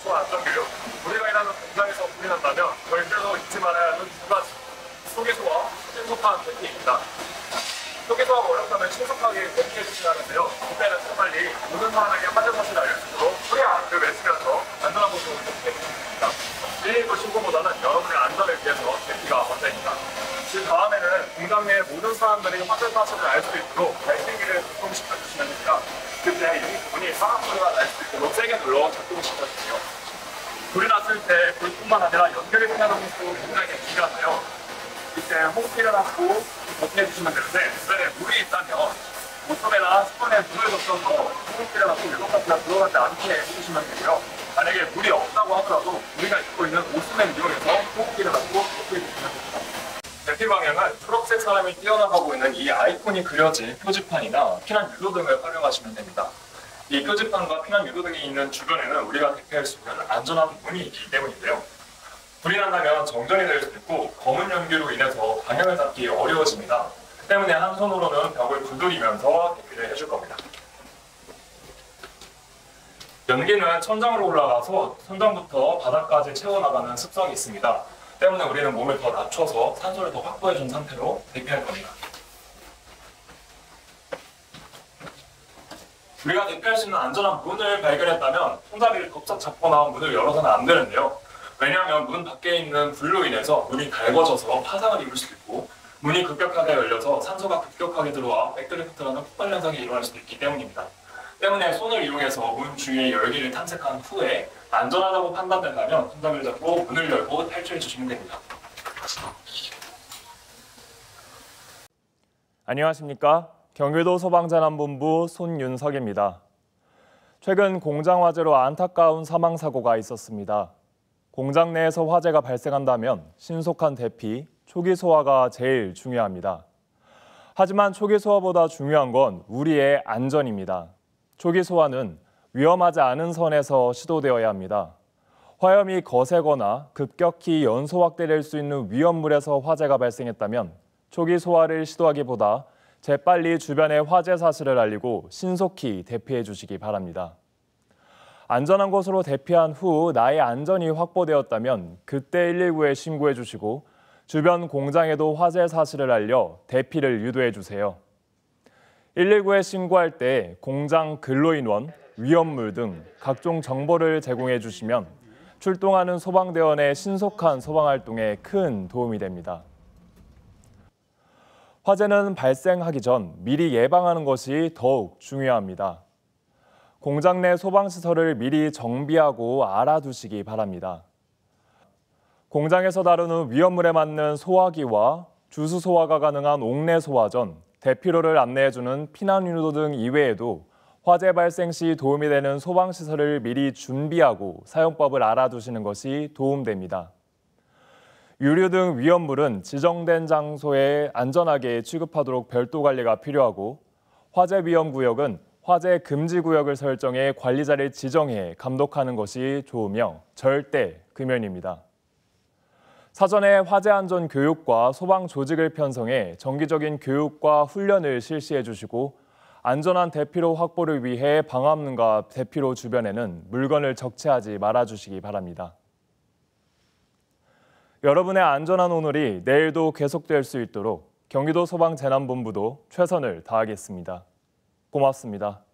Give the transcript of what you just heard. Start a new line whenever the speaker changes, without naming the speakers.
소화 안전교육. 우리가 일하는 공장에서 불이 난다면 절대로 잊지 말아야 하는 두 가지. 초기소와 신속한 대피입니다. 초기소화가 어렵다면 신속하게 대피해 주셔야 하는데요. 그때는 빨리 모든 사람에게 화재 사실을 알릴 수 있도록 그 외치면서 안전한 곳으로 대피해 주십니다. 119 신고보다는 여러분의 안전을 위해서 대피가 먼저입니다. 그 다음에는 공장 내 모든 사람들이 화재 사실을 알 수 있도록 발생기를 작동시켜 주시면 됩니다. 그때 이 부분이 사람 소리가 날 수 있도록 세게 눌러 작동시켜 주세요. 불이 났을 때 불뿐만 아니라 연결이 피하는 것도 굉장히 중요한데요. 이때 호흡기를 하고 버텨 주시면 되는데 주변에 물이 있다면 옷소매나 수건에 물을 덮어서 호흡기를 하고 일곱까지나 들어가지 않게 해주시면 되고요. 만약에 물이 없다고 하더라도 우리가 입고 있는 옷소매를 이용해서 호흡기를 하고 버텨 주시면 됩니다. 대피 방향은 초록색 사람이 뛰어나가고 있는 이 아이콘이 그려진 표지판이나 피난 유도등을 활용하시면 됩니다. 이 표지판과 피난 유도등이 있는 주변에는 우리가 대피할 수 있는 안전한 문이 있기 때문인데요. 불이 난다면 정전이 될 수 있고 검은 연기로 인해서 방향을 잡기 어려워집니다. 때문에 한 손으로는 벽을 두드리면서 대피를 해줄 겁니다. 연기는 천장으로 올라가서 천장부터 바닥까지 채워나가는 습성이 있습니다. 때문에 우리는 몸을 더 낮춰서 산소를 더 확보해준 상태로 대피할 겁니다. 우리가 대피할 수 있는 안전한 문을 발견했다면 손잡이를 덥석 잡거나 문을 열어서는 안 되는데요. 왜냐하면 문 밖에 있는 불로 인해서 문이 달궈져서 파상을 입을 수도 있고 문이 급격하게 열려서 산소가 급격하게 들어와 백드리프트라는 폭발 현상이 일어날 수도 있기 때문입니다. 때문에 손을 이용해서 문 주위의 열기를 탐색한 후에 안전하다고 판단된다면 손잡이를 잡고 문을 열고 탈출해 주시면 됩니다.
안녕하십니까? 경기도 소방재난본부 손윤석입니다. 최근 공장 화재로 안타까운 사망사고가 있었습니다. 공장 내에서 화재가 발생한다면 신속한 대피, 초기 소화가 제일 중요합니다. 하지만 초기 소화보다 중요한 건 우리의 안전입니다. 초기 소화는 위험하지 않은 선에서 시도되어야 합니다. 화염이 거세거나 급격히 연소 확대될 수 있는 위험물에서 화재가 발생했다면 초기 소화를 시도하기보다 재빨리 주변에 화재 사실을 알리고 신속히 대피해 주시기 바랍니다. 안전한 곳으로 대피한 후 나의 안전이 확보되었다면 그때 119에 신고해 주시고 주변 공장에도 화재 사실을 알려 대피를 유도해 주세요. 119에 신고할 때 공장 근로인원, 위험물 등 각종 정보를 제공해 주시면 출동하는 소방대원의 신속한 소방활동에 큰 도움이 됩니다. 화재는 발생하기 전 미리 예방하는 것이 더욱 중요합니다. 공장 내 소방시설을 미리 정비하고 알아두시기 바랍니다. 공장에서 다루는 위험물에 맞는 소화기와 주수 소화가 가능한 옥내 소화 전 대피로를 안내해주는 피난유도 등 이외에도 화재 발생 시 도움이 되는 소방시설을 미리 준비하고 사용법을 알아두시는 것이 도움됩니다. 유류 등 위험물은 지정된 장소에 안전하게 취급하도록 별도 관리가 필요하고 화재 위험 구역은 화재 금지 구역을 설정해 관리자를 지정해 감독하는 것이 좋으며 절대 금연입니다. 사전에 화재 안전 교육과 소방 조직을 편성해 정기적인 교육과 훈련을 실시해 주시고 안전한 대피로 확보를 위해 방화문과 대피로 주변에는 물건을 적재하지 말아 주시기 바랍니다. 여러분의 안전한 오늘이 내일도 계속될 수 있도록 경기도 소방재난본부도 최선을 다하겠습니다. 고맙습니다.